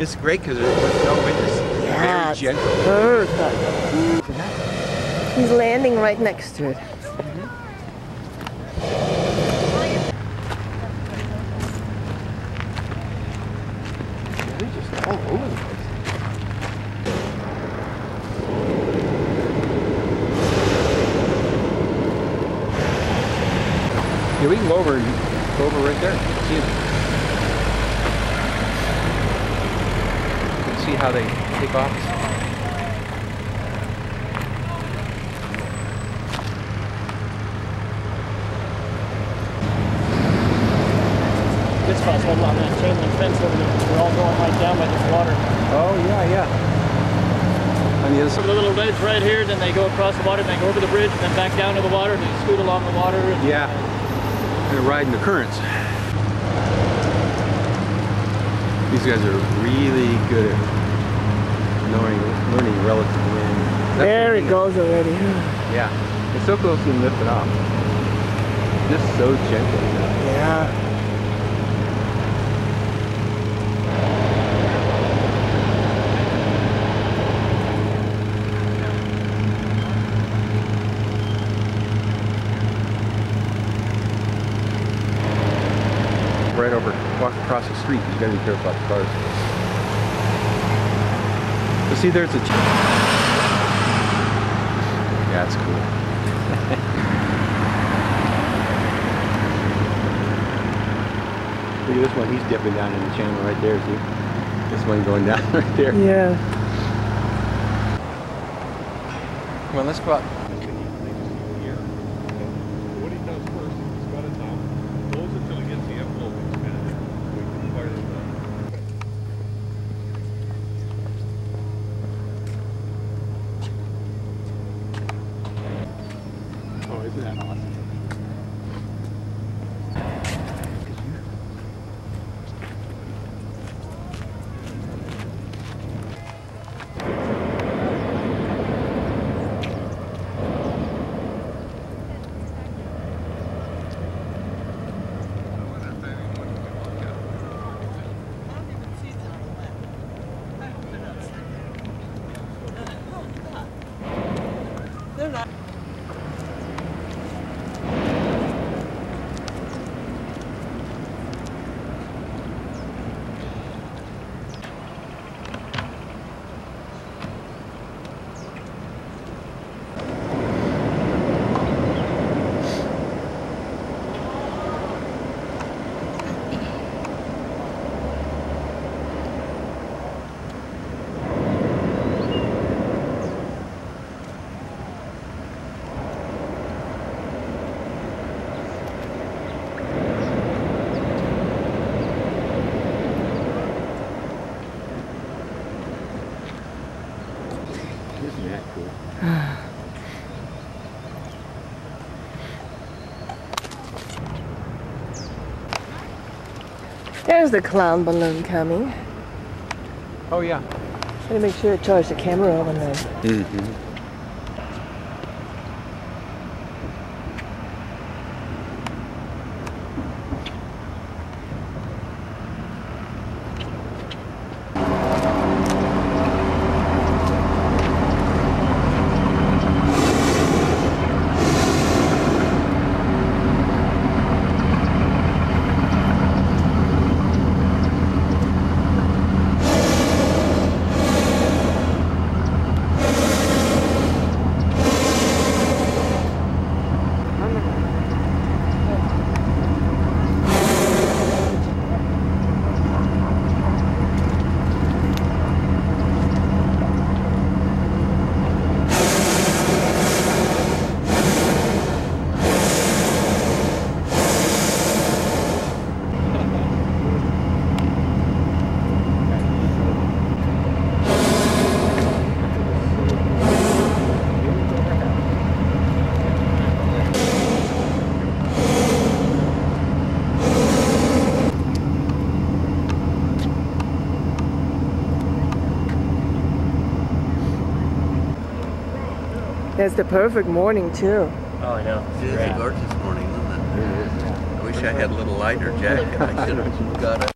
It's great because there's no wind. It's very gentle. Perfect. He's landing right next to it. They're just all over the place. Yeah, we can go over right there. See them. You can see how they take off. This spot's holding on that chain link fence over there. We're all going right down by this water. Oh yeah, yeah. On the other So side. the little ledge right here, then they go across the water, then go over the bridge, and then back down to the water, and they scoot along the water. And Yeah. They're riding the currents. These guys are really good at learning relative wind. There it goes already. Yeah. It's so close to being lifted off. Just so gentle. Yeah. Right over, walk across the street. You gotta be careful about the cars. But see, there's a. Yeah, it's cool. Look at this one. He's dipping down in the channel right there. See, this one going down right there. Yeah. Come on, let's go out. Oh, isn't that awesome? Isn't that cool? There's the clown balloon coming. Oh yeah. Gotta make sure to charge the camera over there. Mm-hmm. It's the perfect morning too. Oh, I know. It is a gorgeous morning, isn't it? I wish I had a little lighter jacket. I should have got a